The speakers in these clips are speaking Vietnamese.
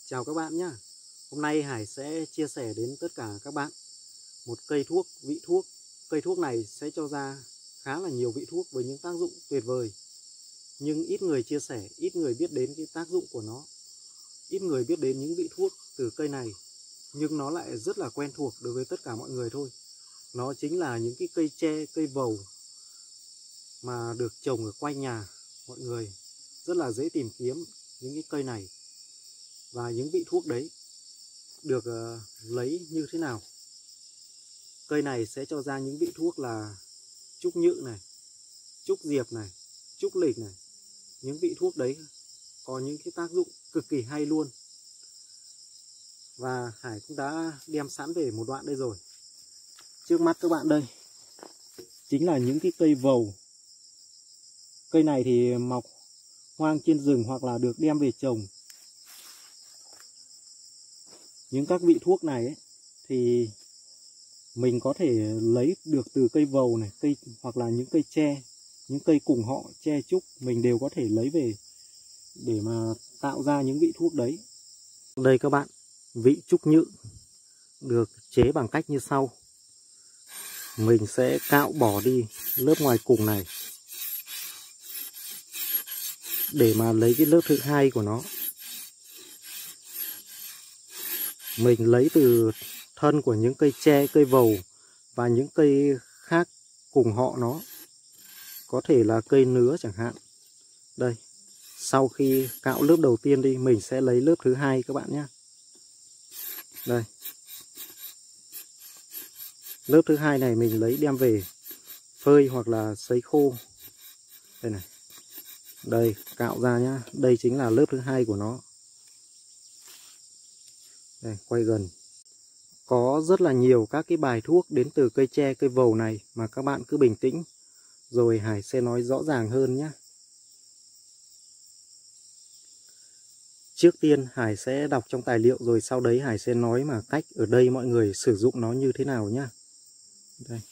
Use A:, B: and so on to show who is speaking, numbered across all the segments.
A: Chào các bạn nhé. Hôm nay Hải sẽ chia sẻ đến tất cả các bạn một cây thuốc, vị thuốc. Cây thuốc này sẽ cho ra khá là nhiều vị thuốc với những tác dụng tuyệt vời. Nhưng ít người chia sẻ, ít người biết đến cái tác dụng của nó. Ít người biết đến những vị thuốc từ cây này. Nhưng nó lại rất là quen thuộc đối với tất cả mọi người thôi. Nó chính là những cái cây tre, cây vầu mà được trồng ở quanh nhà mọi người. Rất là dễ tìm kiếm những cái cây này. Và những vị thuốc đấy được lấy như thế nào? Cây này sẽ cho ra những vị thuốc là trúc nhự này, trúc diệp này, trúc lịch này. Những vị thuốc đấy có những cái tác dụng cực kỳ hay luôn. Và Hải cũng đã đem sẵn về một đoạn đây rồi. Trước mắt các bạn đây chính là những cái cây vầu. Cây này thì mọc hoang trên rừng hoặc là được đem về trồng. Những các vị thuốc này ấy, thì mình có thể lấy được từ cây vầu này, cây hoặc là những cây tre, những cây cùng họ, tre trúc mình đều có thể lấy về để mà tạo ra những vị thuốc đấy. Đây các bạn, vị trúc nhự được chế bằng cách như sau. Mình sẽ cạo bỏ đi lớp ngoài cùng này để mà lấy cái lớp thứ hai của nó. Mình lấy từ thân của những cây tre, cây vầu và những cây khác cùng họ nó. Có thể là cây nứa chẳng hạn. Đây, sau khi cạo lớp đầu tiên đi, mình sẽ lấy lớp thứ hai các bạn nhé. Đây. Lớp thứ hai này mình lấy đem về phơi hoặc là sấy khô. Đây này. Đây, cạo ra nhá. Đây chính là lớp thứ hai của nó. Đây, quay gần. Có rất là nhiều các cái bài thuốc đến từ cây tre, cây vầu này mà các bạn cứ bình tĩnh. Rồi Hải sẽ nói rõ ràng hơn nhé. Trước tiên Hải sẽ đọc trong tài liệu rồi sau đấy Hải sẽ nói mà cách ở đây mọi người sử dụng nó như thế nào nhé. Đây.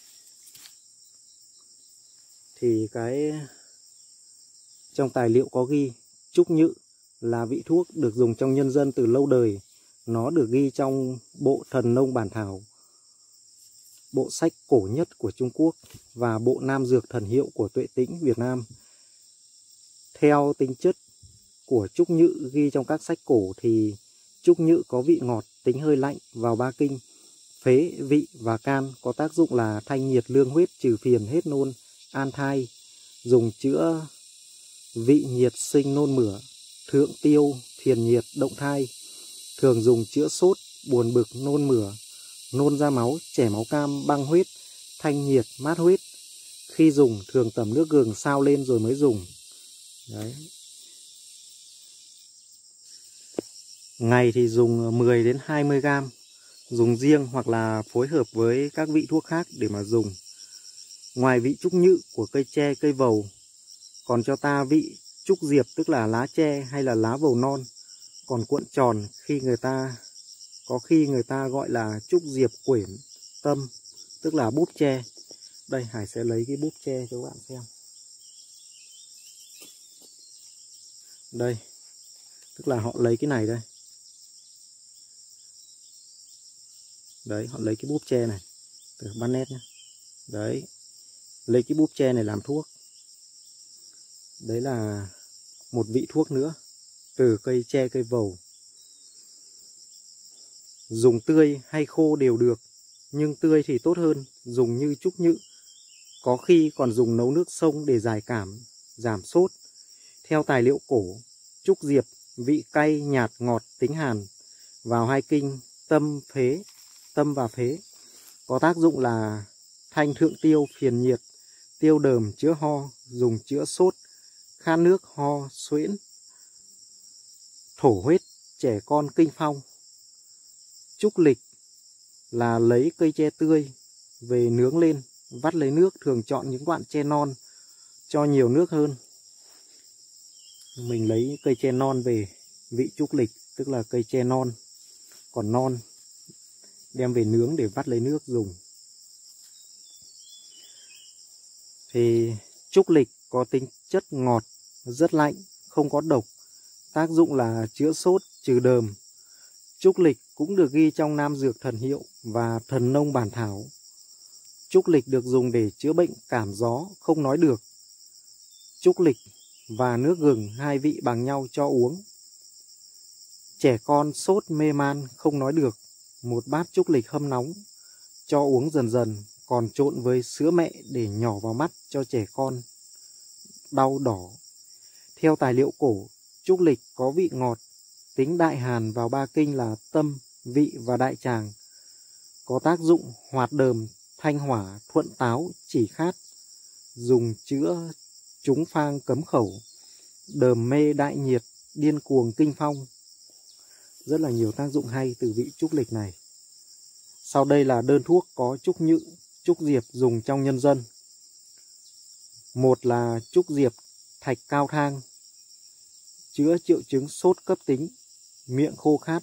A: Thì cái trong tài liệu có ghi trúc nhự là vị thuốc được dùng trong nhân dân từ lâu đời. Nó được ghi trong bộ Thần Nông Bản Thảo, bộ sách cổ nhất của Trung Quốc và bộ Nam Dược Thần Hiệu của Tuệ Tĩnh Việt Nam. Theo tính chất của trúc nhự ghi trong các sách cổ thì trúc nhự có vị ngọt, tính hơi lạnh, vào ba kinh, phế, vị và can, có tác dụng là thanh nhiệt lương huyết, trừ phiền hết nôn, an thai, dùng chữa vị nhiệt sinh nôn mửa, thượng tiêu, phiền nhiệt, động thai, thường dùng chữa sốt, buồn bực, nôn mửa, nôn ra máu, chảy máu cam, băng huyết, thanh nhiệt, mát huyết. Khi dùng thường tẩm nước gừng sao lên rồi mới dùng. Đấy. Ngày thì dùng 10 đến 20 gram, dùng riêng hoặc là phối hợp với các vị thuốc khác để mà dùng. Ngoài vị trúc nhự của cây tre, cây vầu, còn cho ta vị trúc diệp tức là lá tre hay là lá vầu non. Còn cuộn tròn có khi người ta gọi là trúc diệp quyển tâm, tức là búp tre. Đây Hải sẽ lấy cái búp tre cho các bạn xem. Đây, tức là họ lấy cái này đây. Đấy, họ lấy cái búp tre này từ ban nét nhé. Đấy, lấy cái búp tre này làm thuốc. Đấy là một vị thuốc nữa từ cây tre, cây vầu. Dùng tươi hay khô đều được, nhưng tươi thì tốt hơn, dùng như trúc nhự. Có khi còn dùng nấu nước sông để giải cảm, giảm sốt. Theo tài liệu cổ, trúc diệp vị cay, nhạt, ngọt, tính hàn, vào hai kinh tâm và phế. Có tác dụng là thanh thượng tiêu, phiền nhiệt, tiêu đờm, chữa ho, dùng chữa sốt, khan nước, ho, suyễn, thổ huyết, trẻ con kinh phong. Trúc lịch là lấy cây tre tươi về nướng lên, vắt lấy nước, thường chọn những đoạn tre non cho nhiều nước hơn. Mình lấy cây tre non về, vị trúc lịch tức là cây tre non, còn non đem về nướng để vắt lấy nước dùng. Thì trúc lịch có tính chất ngọt, rất lạnh, không có độc, tác dụng là chữa sốt, trừ đờm, Trúc lịch cũng được ghi trong Nam Dược Thần Hiệu và Thần Nông Bản Thảo. Trúc lịch được dùng để chữa bệnh cảm gió không nói được. Trúc lịch và nước gừng hai vị bằng nhau cho uống. Trẻ con sốt mê man không nói được, một bát trúc lịch hâm nóng cho uống dần dần, còn trộn với sữa mẹ để nhỏ vào mắt cho trẻ con đau đỏ. Theo tài liệu cổ, trúc lịch có vị ngọt, tính đại hàn vào ba kinh là tâm, vị và đại tràng. Có tác dụng hoạt đờm, thanh hỏa, thuận táo, chỉ khát, dùng chữa trúng phang cấm khẩu, đờm mê đại nhiệt, điên cuồng kinh phong. Rất là nhiều tác dụng hay từ vị trúc lịch này. Sau đây là đơn thuốc có trúc nhự, trúc diệp dùng trong nhân dân. Một là trúc diệp thạch cao thang, chữa triệu chứng sốt cấp tính, miệng khô khát.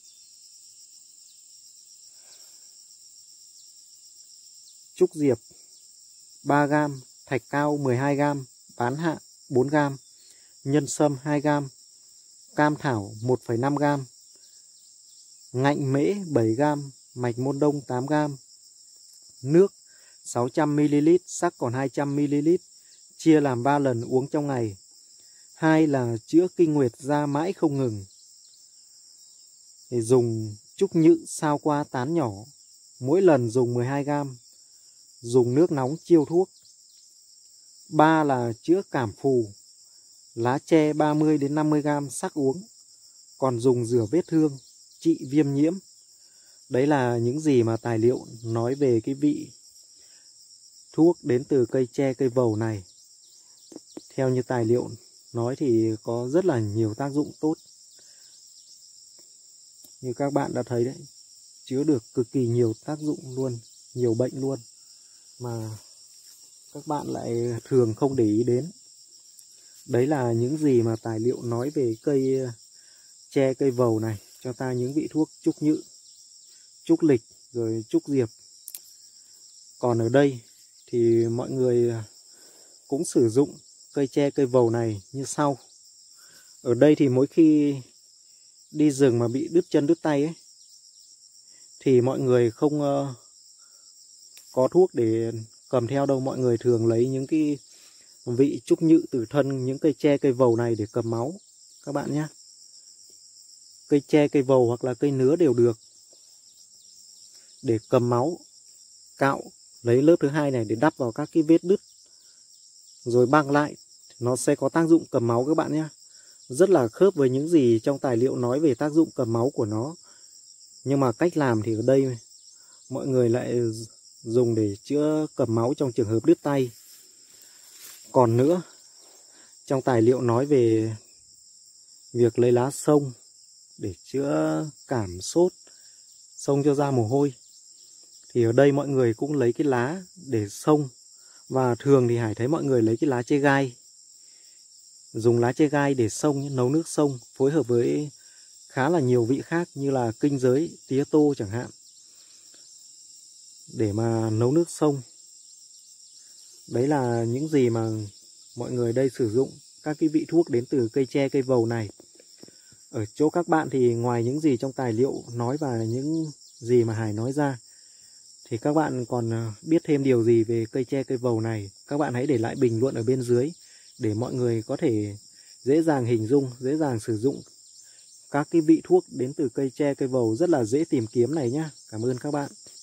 A: Trúc diệp 3g, thạch cao 12g, bán hạ 4g, nhân sâm 2g, cam thảo 1,5g, ngạnh mễ 7g, mạch môn đông 8g, nước 600ml, sắc còn 200ml, chia làm 3 lần uống trong ngày. 2 là chữa kinh nguyệt ra mãi không ngừng. Để dùng trúc nhự sao qua tán nhỏ, mỗi lần dùng 12g, dùng nước nóng chiêu thuốc. 3 là chữa cảm phù, lá tre 30 đến 50g sắc uống, còn dùng rửa vết thương, trị viêm nhiễm. Đấy là những gì mà tài liệu nói về cái vị thuốc đến từ cây tre cây vầu này. Theo như tài liệu nói thì có rất là nhiều tác dụng tốt. Như các bạn đã thấy đấy, chữa được cực kỳ nhiều tác dụng luôn, nhiều bệnh luôn, mà các bạn lại thường không để ý đến. Đấy là những gì mà tài liệu nói về cây tre cây vầu này, cho ta những vị thuốc trúc nhự, trúc lịch, rồi trúc diệp. Còn ở đây thì mọi người cũng sử dụng cây tre cây vầu này như sau. Ở đây thì mỗi khi đi rừng mà bị đứt chân đứt tay ấy, thì mọi người không có thuốc để cầm theo đâu. Mọi người thường lấy những cái vị trúc nhự từ thân những cây tre cây vầu này để cầm máu các bạn nhé. Cây tre cây vầu hoặc là cây nứa đều được, để cầm máu, cạo lấy lớp thứ hai này để đắp vào các cái vết đứt rồi băng lại, nó sẽ có tác dụng cầm máu các bạn nhé. Rất là khớp với những gì trong tài liệu nói về tác dụng cầm máu của nó. Nhưng mà cách làm thì ở đây mọi người lại dùng để chữa cầm máu trong trường hợp đứt tay. Còn nữa, trong tài liệu nói về việc lấy lá xông để chữa cảm sốt, xông cho ra mồ hôi, thì ở đây mọi người cũng lấy cái lá để xông. Và thường thì Hải thấy mọi người lấy cái lá chê gai, dùng lá chê gai để xông, nấu nước xông phối hợp với khá là nhiều vị khác như là kinh giới, tía tô chẳng hạn, để mà nấu nước xông. Đấy là những gì mà mọi người đây sử dụng các cái vị thuốc đến từ cây tre cây vầu này. Ở chỗ các bạn thì ngoài những gì trong tài liệu nói và những gì mà Hải nói ra, thì các bạn còn biết thêm điều gì về cây tre cây vầu này, các bạn hãy để lại bình luận ở bên dưới để mọi người có thể dễ dàng hình dung, dễ dàng sử dụng các cái vị thuốc đến từ cây tre cây vầu rất là dễ tìm kiếm này nhé. Cảm ơn các bạn.